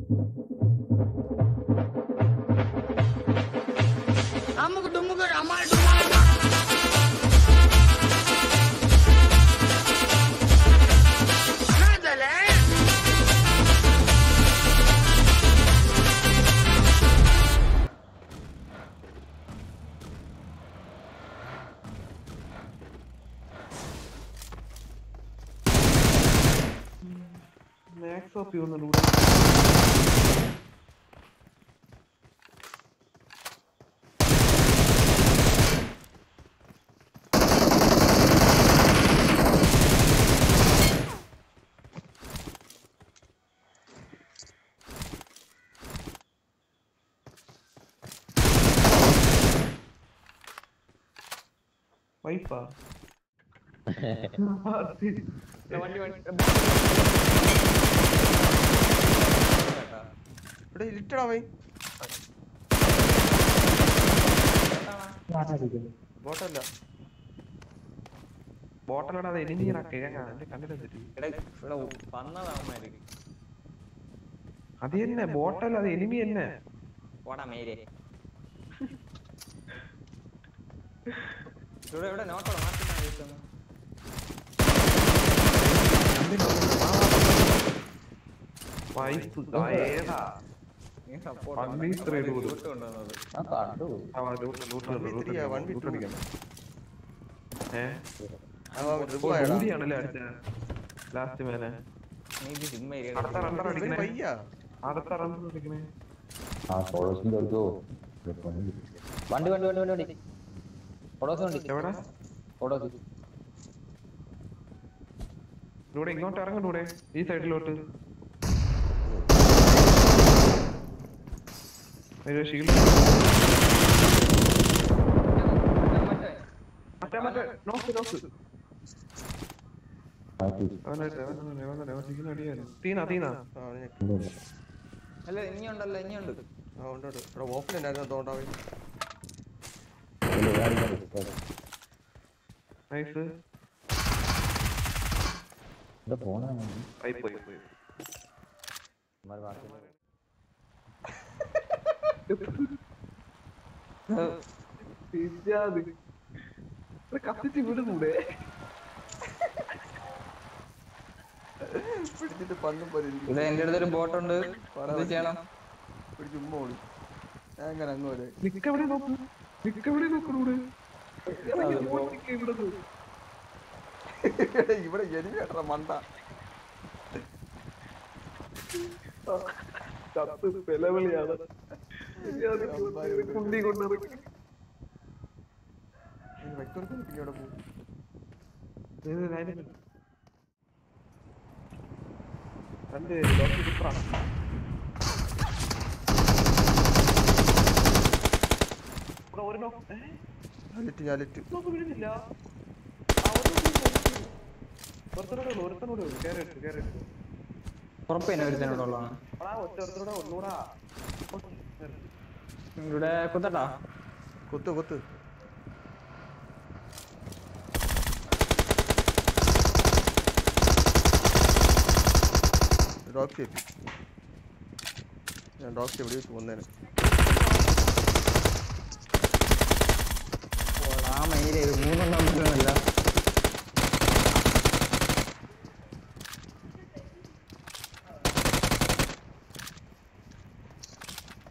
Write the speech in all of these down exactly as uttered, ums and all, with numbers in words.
Amuk dumuk ramal dumal. Nadale. Max up you on the loot. Wipa. വണ്ടി വണ്ടി ഇവിടെ ഇരിട്ടടാ പോയി ബോട്ടല്ല ബോട്ടലടാ അത് എനിമീറാ കേങ്ങ എന്റെ കണ്ടിട്ട് ഇവിടെ വന്നതാമാര് അത് തന്നെ ബോട്ടല്ല അത് എനിമി തന്നെ പോടാ മേരെ ഇവിടെ ഇവിടെ നോട്ടോളാം മാറ്റിട്ടാണ് വൈഫ് ഏതാ ലാസ്റ്റ് മേലെ വണ്ടി വണ്ടി വണ്ടി വണ്ടി വണ്ടി പൊടോസ് വണ്ടി എവിടെ പൊടോസ് ഇവിടെ ഇങ്ങോട്ട് ഇറങ്ങൂടെ ഈ സൈഡിലോട്ട് ഷീൽഡ് മറ്റേ മറ്റേ നോക്ക് നോക്ക് തീന തീന അല്ല ഇനിയുണ്ടല്ലോ ഇനിയുണ്ട് ആ ഉണ്ട് ഉണ്ട് ഇവിടെ ഓഫിലുണ്ടായിരുന്നു തോണ്ടാവേ നൈസ് എന്താ പോണ പോയി പോയി പോയി കത്തിച്ച് വിടുന്നൂടെ പിടിച്ചിട്ട് പന്നും പോലെ ഇവിടെ എന്റെ അടുത്തൊരു ബോട്ടുണ്ട് എന്ത് ചെയ്യണം പിടിച്ച് ഉമ്മ ഓടി ഞാൻ എങ്ങനെ അങ്ങ് പോലെ നിക്കവിടെ നോക്കൂ നിക്കവിടെ നോക്കണൂടെ ഇവിടെ എനിവേട്ട മണ്ട കത്ത് വിലവിളിയാണ് കുണ്ടി കൊണ്ടിറക്കി വെക്ടർക്ക് പിന്നെ അവിടെ പോകും രണ്ട് ഡോക്ടർ ഡിഫറ ഒരു ഞാലിറ്റ് ഞാലിറ്റ് നോക്ക് വീഴുന്നില്ല ഒരുത്തനോടെ ഉള്ളു ഒരുത്തനോടെ ഉള്ളു കയറിട്ട് കയറിട്ട് ഉറപ്പ് തന്നെ ഒരുത്തനോടുള്ളതാണ് ഒറ്റ ഒരുത്തനോടെ ഒന്നൂടാ ഇവിടെ കുത്തട്ടാ കുത്ത് കുത്ത് ഡോക്ടർ ഞാൻ ഡോക്ടർ എവിടെ വെച്ച് വന്നേനെ ആ മയിലേ മൂന്നെണ്ണം പറ്റുന്നില്ല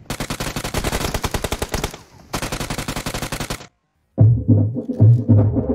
Thank you.